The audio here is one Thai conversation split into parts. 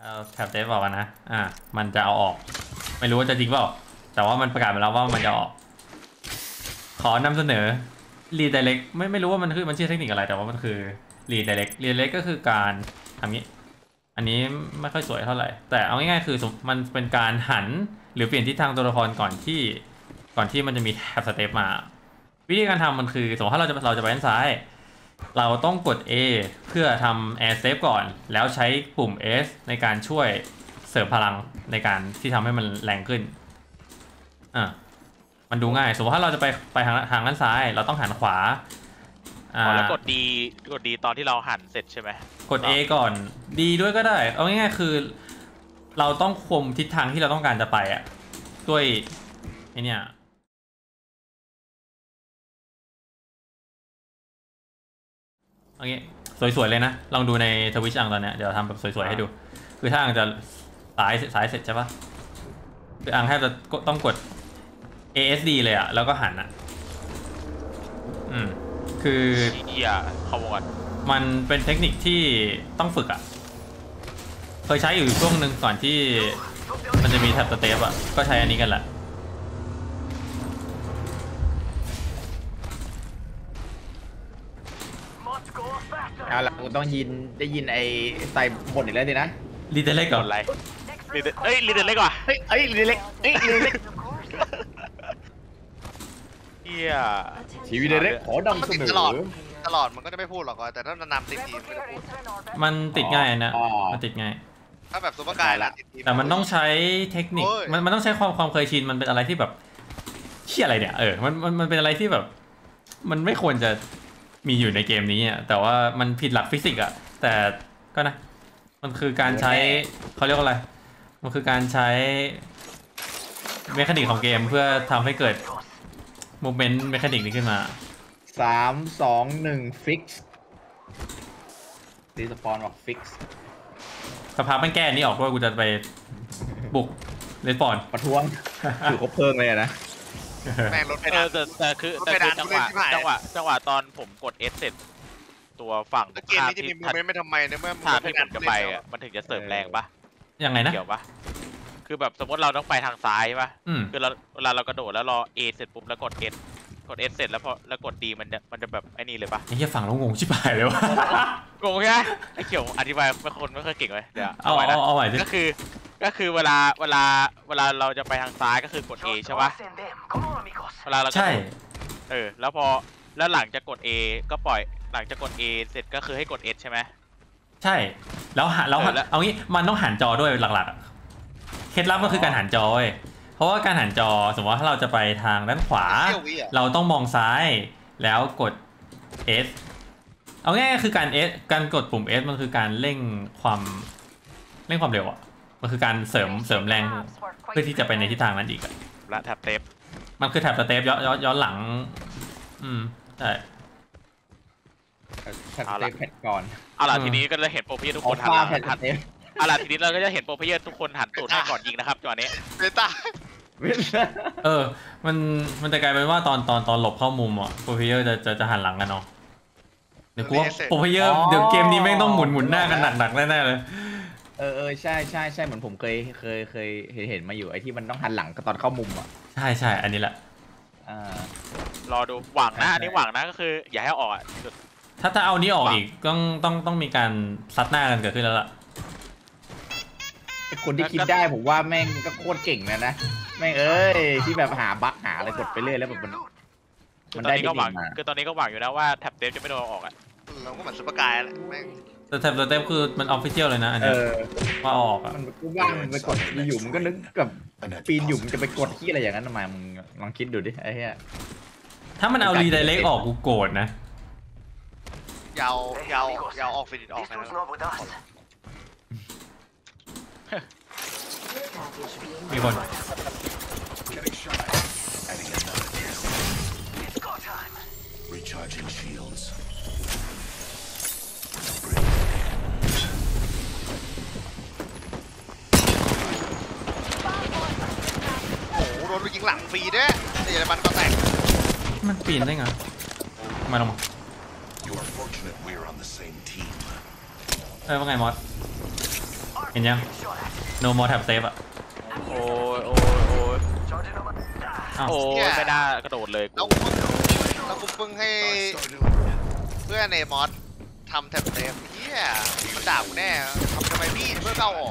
เอาแท็บเซฟออกกันนะมันจะเอาออกไม่รู้ว่าจะจริงเปล่าแต่ว่ามันประกาศมาแล้วว่ามันจะออกขอนำเสนอ redirect ไม่รู้ว่ามันชื่อเทคนิคอะไรแต่ว่ามันคือ redirect ก็คือการทำนี้อันนี้ไม่ค่อยสวยเท่าไหร่แต่เอาง่ายๆคือมันเป็นการหันหรือเปลี่ยนทิศทางตัวละครก่อนที่มันจะมีแท็บสเต็ปมาวิธีการทำมันคือสมมติถ้าเราจะไปด้านซ้ายเราต้องกด A เพื่อทำ air save ก่อนแล้วใช้ปุ่ม S ในการช่วยเสริมพลังในการที่ทำให้มันแรงขึ้นมันดูง่ายสมมติถ้าเราจะไปทางด้านซ้ายเราต้องหันขวาแล้วกดดีตอนที่เราหันเสร็จใช่ไหมกด A ก่อนดีด้วยก็ได้เอาง่ายๆคือเราต้องคุมทิศทางที่เราต้องการจะไปด้วยไอเนี่ยโอเคสวยๆเลยนะลองดูในทวิชอังตอนเนี้ยเดี๋ยวทำแบบสวยๆให้ดูคือถ้าอังจะซ้ายเสร็จใช่ปะคืออังแทบจะต้องกด ASD เลยแล้วก็หันคือเขาบอกว่ามันเป็นเทคนิคที่ต้องฝึกเคยใช้อยู่ช่วงหนึ่งก่อนที่มันจะมีแท็บสเตปก็ใช้อันนี้กันแหละเอาล่ะกูต้องได้ยินไอ้ใส่บทอีกแล้วสินะรีเดเล็กก่อนอะไรรีเดเล็กว่ะรีเดเล็กรีเดเล็กทีวีเดเล็กขอนำเสนอตลอดมันก็จะไม่พูดหรอกแต่ถ้านำติดทีมมันจะพูดมันติดง่ายนะมันติดง่ายถ้าแบบซุปเปอร์กายละแต่มันต้องใช้เทคนิคมันต้องใช้ความเคยชินมันเป็นอะไรที่แบบเชี่ยอะไรเนี่ยมันเป็นอะไรที่แบบมันไม่ควรจะมีอยู่ในเกมนี้แต่ว่ามันผิดหลักฟิสิกส์แต่ก็นะมันคือการใช้เขาเรียกว่าอะไรมันคือการใช้เมคานิกของเกมเพื่อทำให้เกิดโมเมนต์เมคานิกนี้ขึ้นมา 3 2 1ฟิกซ์รีสปอนบอกฟิกซ์สภาพมันแก้นี้ออกด้วยกูจะไปบุกรีสปอนประท้วงถือคบเพลิงเลยนะแม่งรถไปแต่คือจังหวะตอนผมกด S เสร็จตัวฝั่งเกมนี้จะมีโมเมนต์ไม่ทำไมเนี่ยเมื่อที่ผมจะไปมันถึงจะเสริมแรงปะยังไงนะเกี่ยวปะคือแบบสมมติเราต้องไปทางซ้ายปะคือเวลาเรากระโดดแล้วรอ A เสร็จปุ๊บแล้วกด S เสร็จแล้วพอแล้วกด D มันจะแบบไอ้นี่เลยปะไอ้เหี้ยฝั่งแล้วงงชิบหายเลยวะงงใช่ไหมไอ้เกี่ยวอธิบายไม่ค่อยเก่งเลยเดี๋ยวเอาใหม่ก็คือเวลาเราจะไปทางซ้ายก็คือกด A ใช่ปะเวลาเราใช่แล้วหลังจากกด A ก็ปล่อยหลังจากกด A เสร็จก็คือให้กด S ใช่ไหมใช่แล้วเอางี้มันต้องหันจอด้วยหลักๆเคล็ดลับก็คือการหันจอเพราะว่าการหันจอสมมติว่าถ้าเราจะไปทางด้านขวาเราต้องมองซ้ายแล้วกด S เอาง่ายๆคือการกดปุ่ม S มันคือการเร่งความเร็วมันคือการเสริมแรงเพื่อที่จะไปในทิศทางนั้นอีกและแท็บเทปมันคือแท็บสเตปย้อนหลังใช่แท็บสเตปแผ่นก่อนเอาล่ะทีนี้ก็จะเห็นโปรเพเยอร์ทุกคนหันเอาล่ะทีนี้เราก็จะเห็นโปรเพเยอร์ทุกคนหันตูดให้ก่อนยิงนะครับจังหวะนี้เบต้ามันจะกลายเป็นว่าตอนหลบเข้ามุมโปรเพเยอร์จะหันหลังกันเนาะเดี๋ยวกูว่าโปรเพเยอร์เดี๋ยวเกมนี้แม่งต้องหมุนหน้ากันหนักๆแน่ๆเลยใช่เหมือนผมเคยเห็นมาอยู่ไอ้ที่มันต้องหันหลังตอนเข้ามุมใช่อันนี้แหละรอดูหวังนะอันนี้หวังนะก็คืออย่าให้ออกถ้าเอานี้ออกอีกต้องมีการซัดหน้ากันเกิดขึ้นแล้วล่ะคนที่คิดได้ผมว่าแม่งก็โคตรเก่งนะแม่งที่แบบหาบั๊กหาอะไรกดไปเรื่อยแล้วแบบมันได้ก็หวังคือตอนนี้ก็หวังอยู่นะว่าแท็บเทปจะไม่โดนออกเราก็เหมือนซุปเปอร์กายแหละแม่งแต่แท็บสเตปคือมันออฟฟิเชียลเลยนะอันนี้ว่าออกมันกูว่ามันไปกดอยู่มันก็นึกกับปีนอยู่มันจะไปกดที่อะไรอย่างนั้นทำไมมึงลองคิดดูดิไอ้เหี้ยถ้ามันเอารีไดเรกออกกูโกรธนะยาวออกฟินิชออกนะมีคนโดนไปยิงหลังฟรีด้วยเดี๋ยวมันก็แตกมันปีนได้ไงมาลงว่าไงมอสเห็นยัง no more tap save อ่ะโอ้ยโอ้ยโอ้ยอ้าวโอ้ยไม่น่ากระโดดเลยแล้วกูเพิ่งให้เพื่อนในมอสทำแท็บเต็มเฮียมันด่ากูแน่ทำไมพี่เพื่อเข้าออก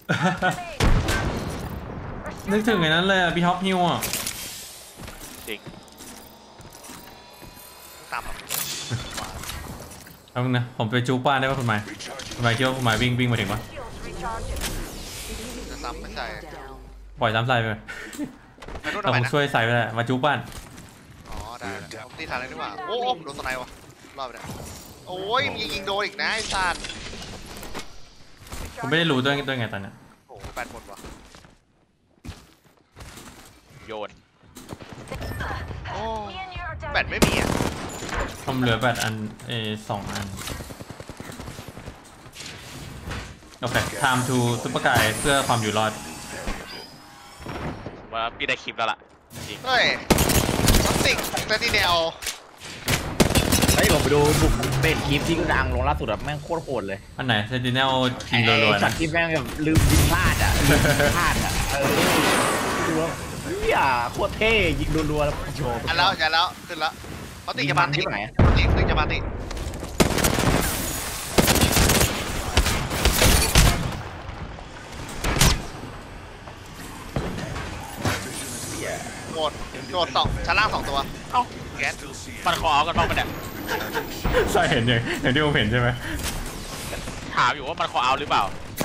นึกถึงไอ้นั้นเลยอะพี่ฮอปฮิวอ่ะจริงตามเอานะผมไปจูบ้านได้ป่ะคุณหมายคุณหมายคิดว่าคุณหมายวิ่งมาถึงปะจะซ้ำไม่ใช่ปล่อยซ้ำใส่ไปไปนู่นแต่ทำไมผมนะช่วยใส่ไปได้มาจูบ้านอ๋อได้ผมตีทานเลยดีกว่าโอ้โดนสไนวะรอบเนี่ยโอ้ยมียิงโดนอีกนะไอ้สัตว์ผมไม่ได้รู้ด้วยไงตอนนี้โอ้แบตหมดวะโยนโอ้แบตไม่มีอ่ะผมเหลือแบบอัน2 อันโอเค time to ซุปเปอร์กายเพื่อความอยู่รอดว่าพี่ได้คลิปแล้วล่ะจริงเฮ้ยซัมติงเซนติเนลเฮ้ยผมไปดูบุกเป็นคลิปที่ก็ดังลงล่าสุดแบบแม่งโคตรโหดเลยอันไหน Sentinel ยิงรัวๆสันะตว์ที่แม่งแบบลืมยิงพลาดอ่ะลืมยิงพลาดอ่ะดูแล้วเฮียโคตรเท่ยิงรัวๆแล้วโชว์อันแล้วอย่าแล้วขึ้นแล้วเขาติจะมาติที่ไหนติขึ้นจะมาติโดด2ชั้นล่าง2ตัวเอ้าแก๊สมันขอเอากันบ้างปะเนี่ยใช่เห็นอย่างที่ผมเห็นใช่ไหมถามอยู่ว่ามันขอเอาหรือเปล่า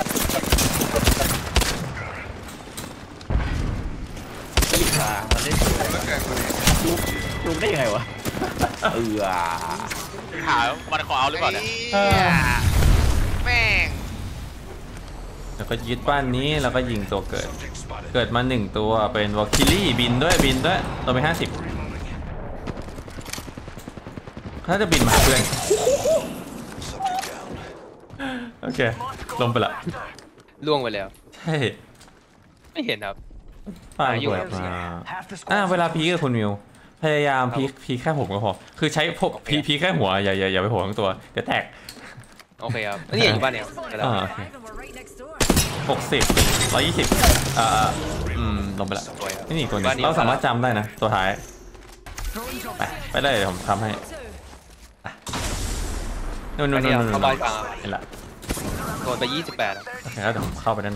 ลิซ่ามันเล่นแล้วเกิดคนนี้ลุกได้ยังไงวะอถามมันขอเอาหรือเปล่าเนี่ยไอ้เหี้ยแม่งแล้วก็ยึดบ้านนี้แล้วก็ยิงตัวเกิดมา1ตัวเป็นวอลคิลี่บินด้วยตัวไป50ถ้าจะบินมาหาเพื่อนโอเคลงไปละล่วงไปแล้วใช่ไม่เห็นครับปาระเบิดมาเวลาพีกับคุณมิวพยายามพีแค่ผมก็พอคือใช้พีแค่หัวอย่าไปโผล่ทั้งตัวเดี๋ยวแตกโอเคครับนี่อยู่บ้านเนี่ยได้แล้วโอเค60 120ลงไปละสวยครับนี่ตัวนี้เราสามารถจำได้นะตัวท้ายไปได้เดี๋ยวผมทำให้นู่นบ้านเนี่ยเข้าบ้านกลางเห็นละโดนไป28ครับโอเคแล้วเดี๋ยวผมเข้าไปด้านใน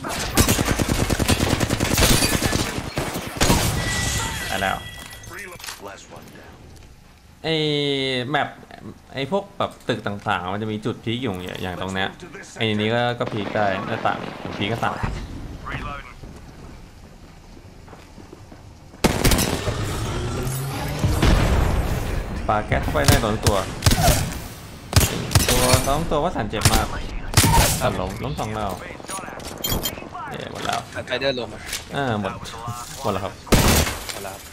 ได้แล้วไอแมปไอพวกแบบตึกต่างๆมันจะมีจุดพีคอยู่อย่างตรงเนี้ยไอนี้ก็พีคได้หน้าต่างพีคก็ต่างปาแก๊สเข้าไปได้ตัว2 ตัวว่าสันเจ็บมากสันล้ม2เราหมดแล้วไปเดินลงมาหมดแล้วครับหมดแล้วครับ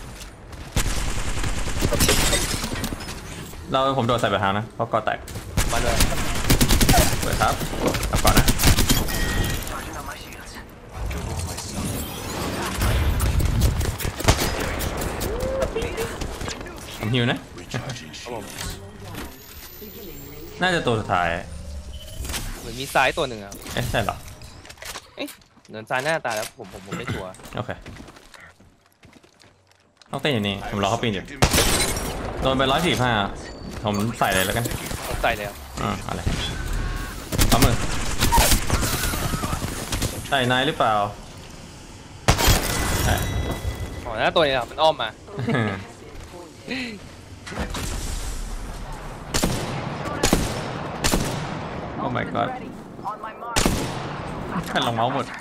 ผมโดดใส่ไปทางนะเพราะก่อแตกมาด้วยเปิดครับกลับก่อนนะผมหิวนะครับผมน่าจะตัวสุดท้ายเหมือนมีซ้ายตัวหนึ่งครับใช่เหรอเนินซ้ายหน้าตายแล้วผมไม่ชัวร์โอเคต้องเต้นอยู่นี่ผมรอเขาปีนอยู่โดนไป145ผมใส่เลยแล้วกันผมใส่เลยครับอะไรเอามือใส่นายหรือเปล่าใช่อ๋อหน้าตัวนี้ครับมันอ้อมมาโอ้ my god แค่ลงเมาส์หมด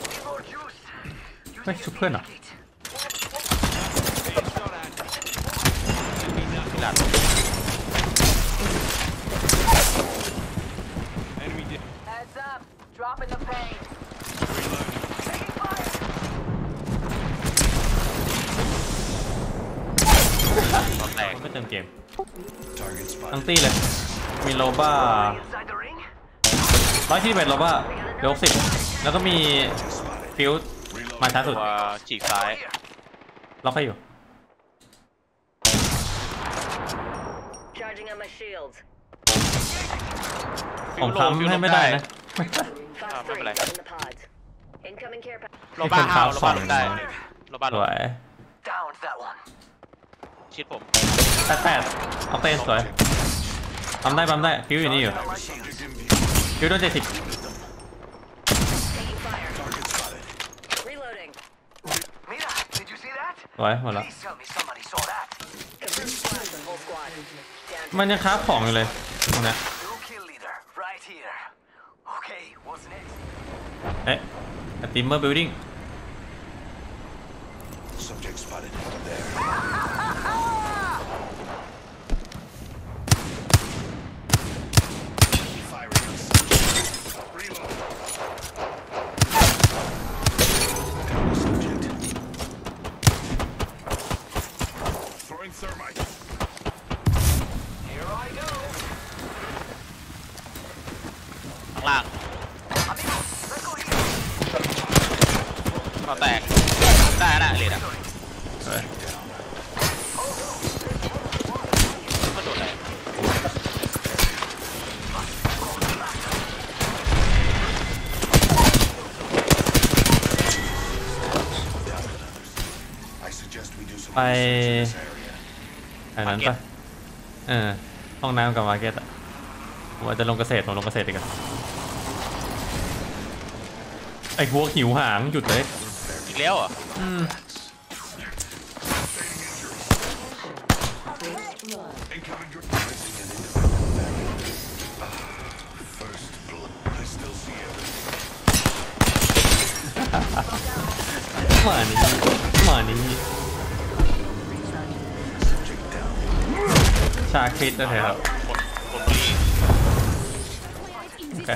เฮ้ยชุบเพื่อนเหรอ Heads up, dropping the paint. แตกไม่เติมเกมทั้งตี้เลยมีโลบ้า121โลบ้าเหลือ60แล้วก็มีฟิวมาช้าสุดตัวฉีกซ้ายล็อกให้อยู่ Charging on my shields. ผมค้ำให้ไม่ได้นะ Ah, Fox 3 ไม่เป็นไร in the pods. Incoming care package. โลบ้าเอาโลบ้าลงได้โลบ้าสลงวย Downed that one. ชิดผมแปดเอาเต้นสวยปั๊มได้ฟิวอยู่นี่อยู่ฟิวโดน70 Taking fire. Reloading. Mira, did you see that? สวยหมดแล้ว Please tell me somebody saw that. Confirmed squad the whole squad. Down มันยังค้าของอยู่เลยตรงเนี้ย New kill leader, right here. Okay, what's next? เอ๊ะติมเมอร์บิลดิ้ง Subject spotted. There. Firing on subject. Reload. Down the subject. Throwing thermite. Here I go. ข้างล่าง Amigos, let's go here. ก็แตกได้นะเลดอ่ะสวยก็โดดเลย I suggest we do some ไป research in this area. อันนั้นปะห้องน้ำกับมาร์เก็ตอะผมอาจจะลงเกษตรผมลงเกษตรดีกว่าไอ้พวกหิวหางหยุดเลยอีกแล้วเหรอ Incoming drone. Missing an individual variant. First blood. I still see evidence. มานี้ Subject down. ชาคริสนะเถอะครับคนบุรี Okay.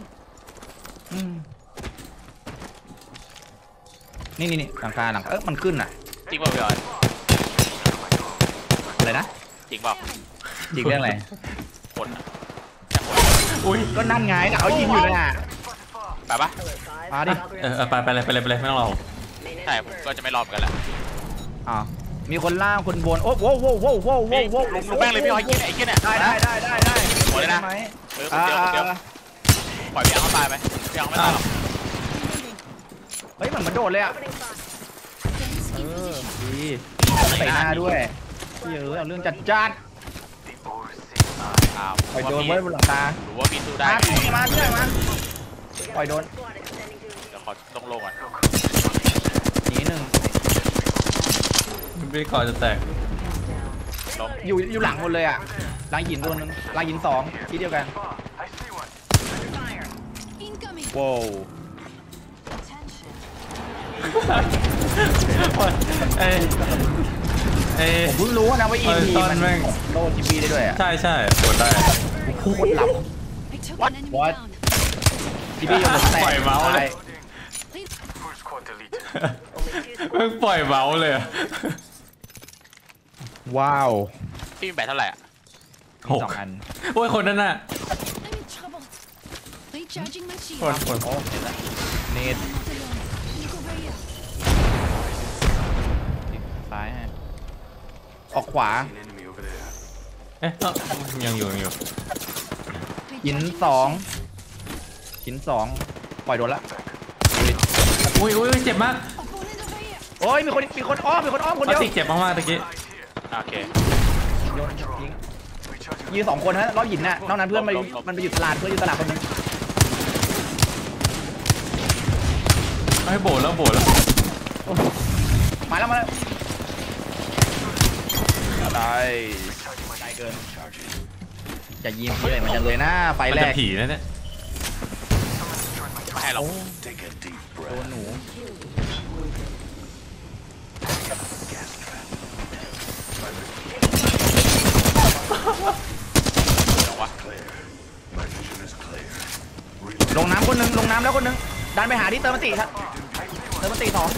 นี่หลังคามันขึ้นอ่ะจริงป่ะพี่ออยอะไรนะจริงเปล่ายิงเรื่องอะไรคนอะอุ้ยก็นั่นไงน่ะเขายิงอยู่น่ะไปปะมาดิไปเลยไม่ต้องรอใช่ผมก็จะไม่รอเหมือนกันแหละอ๋อมีคนล่างคนบนโอ้โหลงแม่งเลยพี่ออยไอ้เกี้ยเนี่ยได้หมดเลยนะไหมคนเดียวปล่อยพี่อังเขาตายไปพี่อังไม่ตายหรอกเฮ้ยมันโดดเลยอ่ะดีใส่หน้าด้วยเยอะเอาเรื่องจัดอ้าวปล่อยโดนไว้บนหลังคาหรือว่าพี่สู้ได้มาเพื่อนมาปล่อยโดนเดี๋ยวขอต้องลงก่อนหนีหนึ่งไม่ก่อนจะแตกลงอยู่หลังหมดเลยอ่ะหลังหินตัวนึงหลังหินสองที่เดียวกัน I see one. Incoming. ว้าวเอ้ผมเพิ่งรู้นะว่า EP ตอนมันแม่งโดน GP ได้ด้วยอ่ะใช่กดได้โคตรหลับ I took What? an enemy What? down. GP ยังหมดแตกปล่อยเมาส์เลย Full squad deleted. เพิ่งปล่อยเมาส์เลยอะว้าวพี่มีแบตเท่าไหร่อ่ะมีสองอันโอ้ยคนนั้นน่ะ I'm in trouble. Recharging my shield. คนโอ้เนต Not alone. Look over here. ซ้ายฮะออกขวา An enemy over there. เอ๊ะยังอยู่หิน Recharging สอง my shield. หินสองปล่อยโดนละอุ้ยเจ็บมาก Opponent over here. โอ้ยมีคนอ้อมคนปเดียวติกเจ็บมากๆตะกี้โอเคโยนยิงยืนสองคนฮะรอบหินน่ะนอกนั้นเพื่อนมันไปอยู่ตลาดเพื่อนอยู่ตลาดคนนึงให้โบดแล้วมาแล้วอะไรไกลเกินจะยิงพี่เลยมันจะเลยนะไฟมันแรจะกผีนะเนี่ยไม่ให้หรอก Take a deep โด breath. นหนู Gas trap. เดี๋ยววะ Clear. My vision is clear. ลงน้ำคนนึงแล้วคนนึงดันไปหาที่เติมมันติครับเติมมันติสอง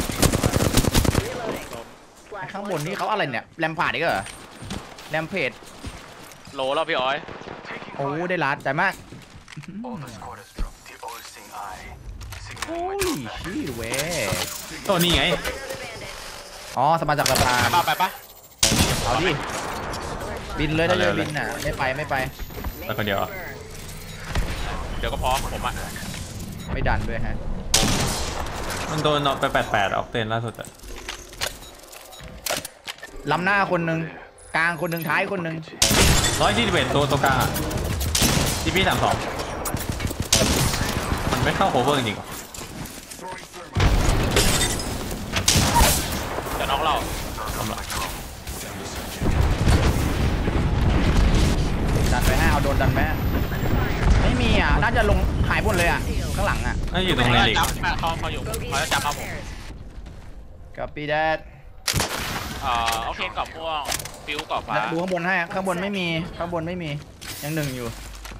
ข้างบนนี่เขาอะไรเนี่ยแรมพาดอีกเหรอแรมเพจโลแล้วพี่ออยโอ้ได้ลัดใจมาก All the squad has dropped the all-seeing eye. โอ้ Signaling ย my ชี้เว้ยตัวนี้ไงอ๋อสมาจากสะพานไปปะเอาดิบินเลยได้เลยบินน่ะไม่ไปไปคนเดียวอะเดี๋ยวก็พอผมอ่ะไม่ดันด้วยฮะมันโดนออกไป88ออกเตนล่าสุดอะล้ำหน้าคนหนึ่งกลางคนหนึ่งท้ายคนหนึ่ง 121ตัวกลางอะที่พี่32มันไม่เข้าโคเวอร์จริงๆหรอจะน้องเราดันไปฮะเอาโดนดันไหมไม่มีอ่ะน่าจะลงหายหมดเลยอ่ะข้างหลังอ่ะน่าอยู่ตรงในลีกจับเขาอยู่เขาจะจับเขาผมกับปีแดดโอเคกรอบม่วงฟิวกรอบฟ้าดูข้างบนให้ข้างบนไม่มีข้างบนไม่มียังหนึ่งอยู่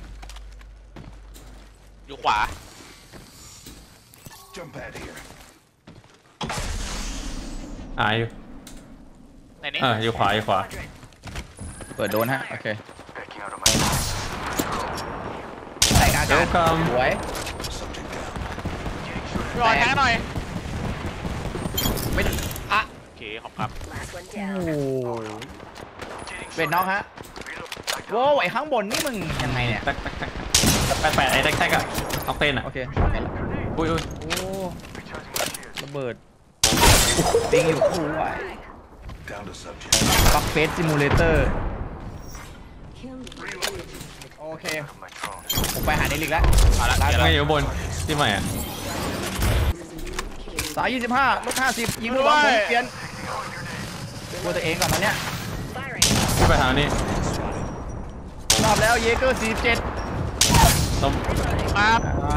อยู่ขวา Jump pad here. อยู่ในนี้อยู่ขวาอยู่ขวาเปิดโดนฮะโอเค Backing out of my ใส่กลางเดี๋ยวกำสวย Subject down. รอแทงหน่อยไม่อ่ะโอเคขอบครับโอ้เวทน็อกฮะโว้ไอ้ข้างบนนี่มึงยังไงเนี่ยแ88ไอ้แท็กอะออกเตนอะโอเคเห็นแล้วอุ้ยโอ้ระเบิดปิงอยู่คู่ไว้ Down to subject. บักเฟสซิมูเลเตอร์โอเค my drone. ผมไปหาเนลิกแล้วเอาละไม่อยู่บนที่ใหม่อะสาย25ลบ50ยิงลูกบอลผมเปลี่ยนตัวตัวเองก่อนตอนเนี้ยขึ้นไปทางนี้รอบแล้วเยเกอร์47 ล้มครับใช่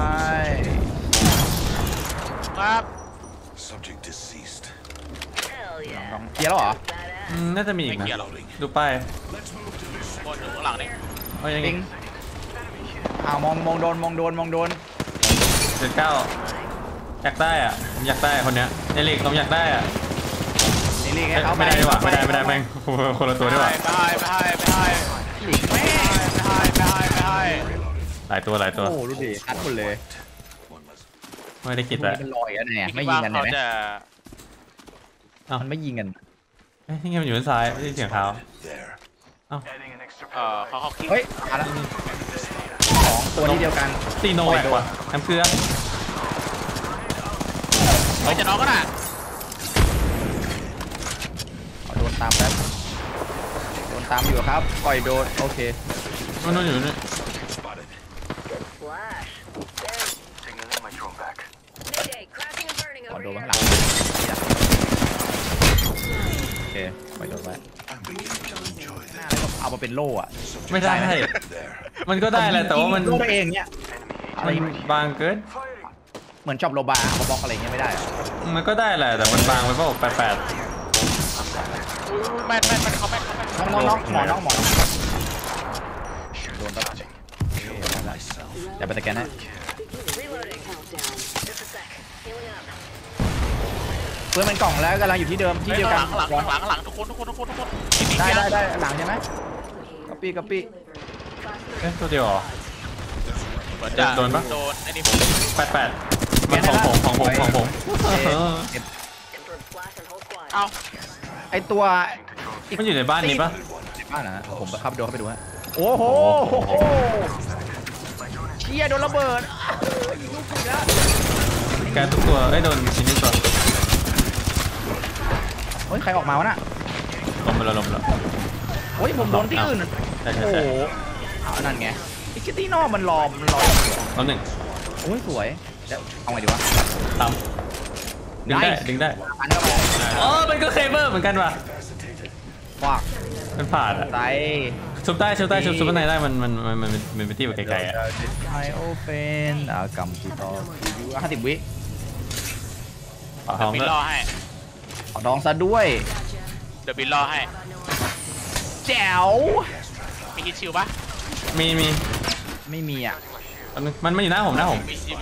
ครับ Subject deceased. เคลียร์แล้วเหรอน่าจะมีอีกไม่นะเกี่ยวหรอกดูป้ายบนอยู่ข้างหลังนี่เอายังไงปิงมองโดน 79อยากได้อะผมอยากได้คนเนี้ยเอลิกผมอยากได้อะเนลิกให้เอ้ยเขาไม่ได้ดีกว่าไม่ได้แม่งคนละตัวดีกว่าไม่ให้หลีกแม่หลายตัวโอ้ดูดิอัดหมดเลย One less. ไม่ได้คิดพวกแต่นี้มันลอยกันเนี่ยคิดไม่ยิว่างกันเขาเห็นไหมจะมันไม่ยิงกันเอ้ยนี่ไงมันอยู่ด้านซ้ายไม่ได้เสียงเท้า There. Adding an extra เขาคิดเฮ้ยมาแล้วสองตัวนี้เดียวกันตีโนแอกว่ะแอมเกลือเฮ้ยจะน้องก็น่ะเอาโดนตามแป๊บโดนตามอยู่ครับปล่อยโดนโอเคมันอยู่นี่ Spotted. signaling my drone back. ปล่อยโดนข้างหลังโอเคปล่อยโดนไว้ I'm beginning to enjoy หน้า that. แล้วก็เอามาเป็นโล่อะไม่ได้ There. มันก็ได้แหละแต่ว่ามันโล่ตัวเองเนี่ยอะไรมันบางเกินเหมือนชอบโลบามาบล็อกอะไรเงี้ยไม่ได้อะมันก็ได้แหละแต่มันบางไปเปล่า88 แม่นเขาแม่นน้องหมอโดนตัด Killed myself. เดี๋ยวไปตะแกนให้เพื่อนมันกล่องแล้วกำลังอยู่ที่เดิมที่เดียวกันหลังทุกคนได้หลังใช่ไหมก๊อปปี้เอ๊ะตัวเดียวเหรอเหมือนจะโดนปะโดนไอ้นี่ 88มันของผมเอ้าไอตัวมันอยู่ในบ้านนี้ปะบ้านนะผมไปขับโดนเข้าไปดูฮะโอ้โหเชี่ยโดนระเบิดยิงลูกผิดแล้วแกทุกตัวเอ้ยโดนชิ้นนี้ตัวเฮ้ยใครออกมาวะน่ะล้มไปแล้วเฮ้ยผมโดนที่อื่นใช่โอ้โหเอานั่นไงไอ้คิตตี้นอกมันรอล้มหนึ่งโอ้ยสวยเดี๋ยวเอาไงดีวะตามดึงได้อันเข้าไปอ๋อมันก็เคเบิลเหมือนกันว่ะฟากมันผ่านอะไซชุบได้ชุบข้างในได้มันเป็นที่แบบไกลๆอะไอโอเฟนกัมพูตอ50 วิขอท้องบินด้วยรอให้ขอดองซะด้วยเดี๋ยวบินรอให้แจ๋วมีฮิตชิลปะมีไม่มีอ่ะอันนึงมันอยู่หน้าผมมีชิล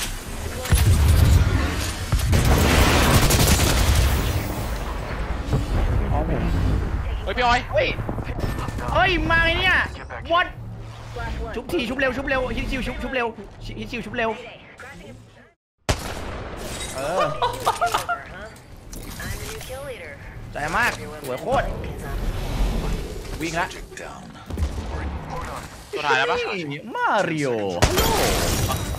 อ๋อผมเฮ้ยพี่ออยเฮ้ยมาไงเนี่ย what ชุบทีชุบเร็วฮิตชิวชุบเร็วฮิตชิวชุบเร็วใจมากสวยโคตรวิ่งละ Down. ตัวท้ายแล้วปะมาริโอ